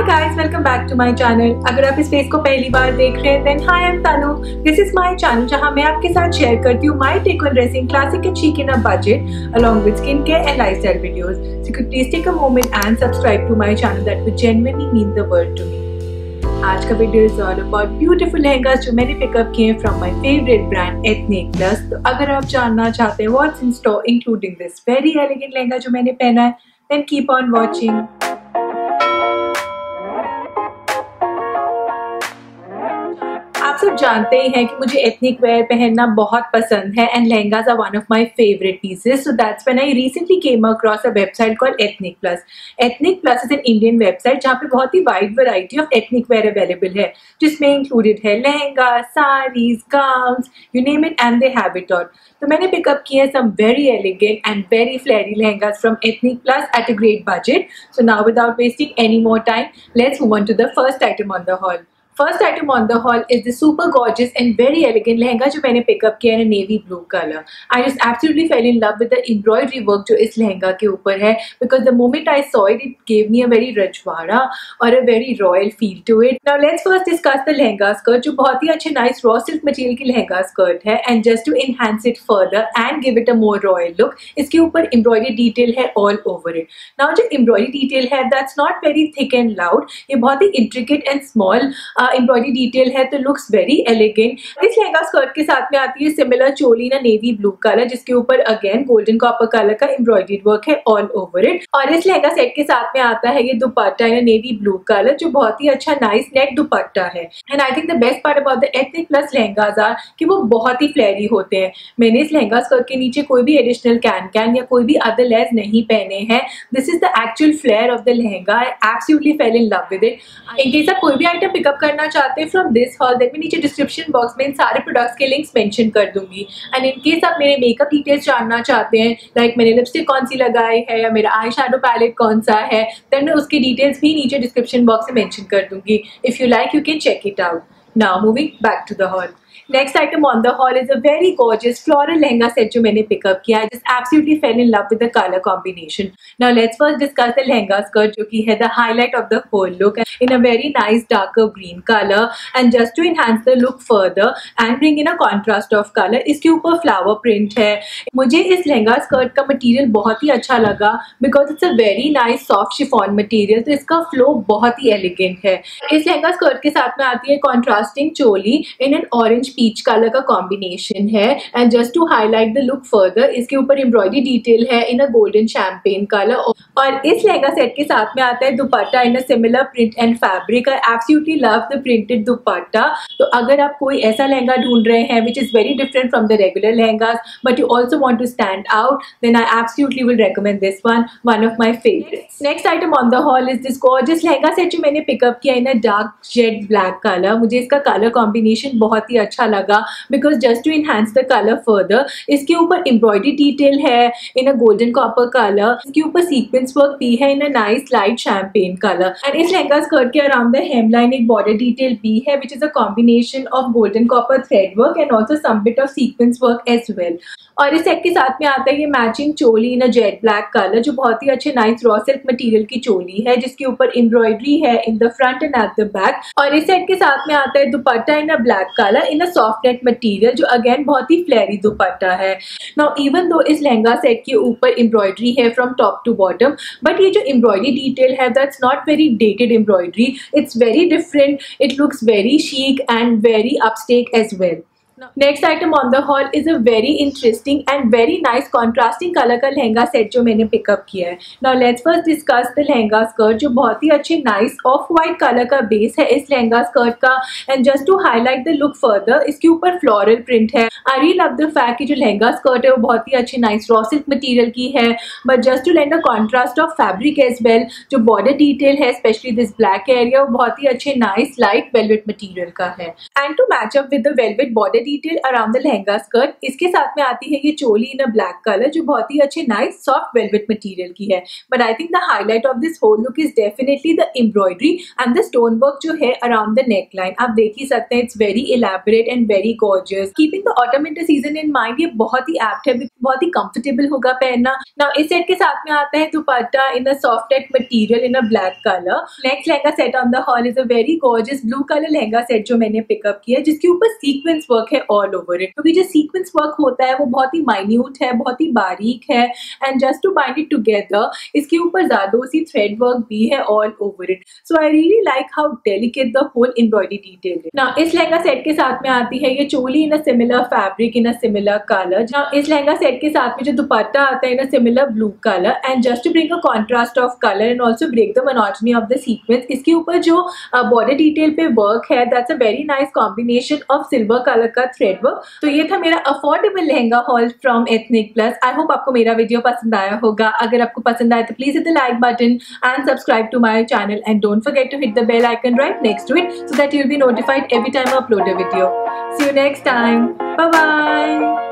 Hi guys, welcome back to my channel. अगर आप इस फेस को पहली बार देख रहे हैं then hi, I am Tanu. This is my channel जहां मैं आपके साथ शेयर करती हूं my take on dressing, classic and chic in a budget along with skincare and lifestyle videos. So you could please take a moment and subscribe to my channel, that would genuinely mean the world to me. आज का video is all about beautiful lehengas जो मैंने pick up किए from my favourite brand Ethnic Plus. तो अगर आप जानना चाहते हैं what's in store including this very elegant lehenga जो मैंने पहना है, देन कीप ऑन वॉचिंग। आप सब जानते ही हैं कि मुझे एथनिक वेयर पहनना बहुत पसंद है and lehengas are one of my favourite pieces. So that's when I recently came across a website called Ethnic Plus. Ethnic Plus is an Indian website जहाँ पे बहुत ही wide variety of ethnic wear available है, जिसमें included है lehenga, saris, gowns, you name it and they have it all. तो मैंने pick up किए some very elegant and very flary lehengas from Ethnic Plus at a great budget. So now without wasting any more time, let's move on to the first item on the haul. First item on the haul is the super gorgeous and very elegant lehenga जो मैंने pick up किया है navy blue color. I just absolutely fell in love with the embroidery work जो इस लहंगा के ऊपर है, because the moment I saw it, it gave me a very रजवाड़ा और a very royal feel to it. Now let's first discuss the lehenga skirt जो बहुत ही अच्छे nice raw silk material की लहंगा skirt है, and just to enhance it further and give it a more royal look, इसके ऊपर embroidery detail है all over it. Now जो embroidery detail है that's not very thick and loud, ये बहुत ही intricate and small embroidery detail है, तो लुक्स वेरी एलिगेंट। इस लहंगा स्कर्ट के साथ में आती है सिमिलर चोली ना नेवी ब्लू कलर, जिसके ऊपर अगेन गोल्डन कॉपर कलर का एम्ब्रॉयडरी वर्क है ऑल ओवर इट। और इस लहंगा सेट के साथ में आता है ये dupatta in navy blue colour जो बहुत ही अच्छा नाइस नेट दुपट्टा है। And I think the best part about the Ethnic Plus lehengas are कि वो बहुत ही फ्लेरी होते हैं। मैंने इस लहंगा स्कर्ट के नीचे कोई भी एडिशनल कैन या कोई भी अदर लेस नहीं पहने हैं। This is the actual flare of the lehenga. I absolutely fell in love with it. In case आप कोई भी आइटम पिकअप करना चाहते हैं फ्रॉम दिस हॉल, देन मैं नीचे डिस्क्रिप्शन बॉक्स में इन सारे प्रोडक्ट्स के लिंक्स मेंशन कर दूंगी। एंड इन केस आप मेरे मेकअप डिटेल्स जानना चाहते हैं, लाइक मैंने लिपस्टिक कौन सी लगाई है या मेरा आई शैडो पैलेट कौन सा है, देन मैं उसकी डिटेल्स भी नीचे डिस्क्रिप्शन बॉक्स में मेंशन कर दूंगी। If you like you can check it out. Now moving back to the haul. Next item on the haul is a very gorgeous floral lehenga set जो मैंने पिकअप किया है। Just absolutely fell in love with the colour combination. Now let's first discuss the lehenga skirt जो कि है the highlight of the whole look in a very nice darker green colour. And just to enhance the look further and bring in a contrast of colour, इसके ऊपर flower print है। मुझे इस lehenga skirt का material बहुत ही अच्छा लगा because it's a very nice soft chiffon material, तो इसका फ्लो बहुत ही एलिगेंट है। इस लहंगा स्कर्ट के साथ में आती है contrasting choli in an orange peach colour का कॉम्बिनेशन है। And just to highlight the look further, इसके ऊपर एम्ब्रॉयडरी डिटेल है in a golden champagne colour. और इस लहंगा सेट के साथ में आता है dupatta in a similar print and fabric. I absolutely love the printed dupatta. तो अगर आप कोई ऐसा लहंगा ढूंढ रहे हैं which is very different from the regular lehengas but you also want to stand out, then I absolutely will recommend this one of my favourites. Next item on the haul is this gorgeous lehenga set जो मैंने pick up किया in a dark jade black colour. मुझे इसका colour combination बहुत ही अच्छा लगा because just to enhance the color further, इसके ऊपर embroidery detail है in a golden copper color, इसके ऊपर sequence work भी है in a nice light champagne color। and इस लहंगा स्कर्ट के around the hemline एक border detail भी है which is a combination of golden copper thread work and also some bit of sequence work as well। और इस set के साथ में आता है ये matching choli in a jet black colour जो बहुत ही अच्छे नाइस रॉ सिल्क मटेरियल की चोली है, जिसके ऊपर एम्ब्रॉयडरी है in the front and at the back. और इस सेट के साथ में आता है dupatta in a black colour in a soft net material जो अगेन बहुत ही फ्लेरी दुपट्टा है। नाउ इवन दो इस लहंगा सेट के ऊपर एम्ब्रॉयडरी है from top to bottom, but ये जो एम्ब्रॉयडरी डिटेल है that's not very dated embroidery, it's very different, it looks very chic and very upscale as well. Next item on the haul is a very interesting and very nice contrasting colour का lehenga set जो मैंने pick up किया है। Now let's first discuss the lehenga skirt जो बहुत ही अच्छे nice off white colour का बेस है इस लहंगा स्कर्ट का। And just to highlight the look further, इसके ऊपर फ्लोरल प्रिंट है। I really love the fact कि जो लहंगा स्कर्ट है वो बहुत ही अच्छे नाइस रॉ सिल्क मटीरियल की है, but just to lend a contrast of fabric as well, जो बॉर्डर डिटेल है स्पेशली दिस ब्लैक एरिया वो बहुत ही अच्छे नाइस लाइट वेलवेट मटीरियल का है। And to match up with the velvet border detail around the lehenga skirt. इसके साथ में आती है ये choli in a black colour जो बहुत ही अच्छे नाइस सॉफ्ट वेलवेट मटेरियल की है। But I think the highlight of this whole look is definitely the embroidery and the stone work जो है अराउंड द नेक लाइन। आप देख ही सकते हैं, it's very elaborate and very gorgeous. Keeping the autumn winter season in mind, ये बहुत ही apt है, बहुत ही कंफर्टेबल होगा पहनना। नाउ इस सेट के साथ में आता है dupatta in a soft net material in a black colour. Next lehenga set on the haul is a very gorgeous blue colour lehenga set जो मैंने पिकअप किया, जिसके ऊपर सीक्वेंस वर्क है ऑल ओवर इट। क्योंकि जो सीक्वेंस वर्क होता है वो बहुत ही माइन्यूट है, बहुत ही बारीक है, and just to bind it together इसके ऊपर जादोसी थ्रेड वर्क भी है all over it. So I really like how delicate the whole embroidery detail है। नाउ इस लहंगा सेट के साथ में आती है ये choli in a similar fabric in a similar colour. जहाँ इस लहंगा सेट के साथ में जो दुपट्टा आता है in a similar blue colour, and just to bring a contrast of colour and also break the monotony of the sequence, इसके ऊपर जो बॉर्डर डिटेल पे वर्क है that's a very nice combination of silver colour का thread work. तो ये था मेरा affordable lehenga haul from Ethnic Plus. I hope आपको मेरा वीडियो पसंद आया होगा। अगर आपको पसंद आया तो please hit the like button and subscribe to my channel, and don't forget to hit the bell icon right next to it so that you'll be notified every time I upload a video. See you next time. Bye bye.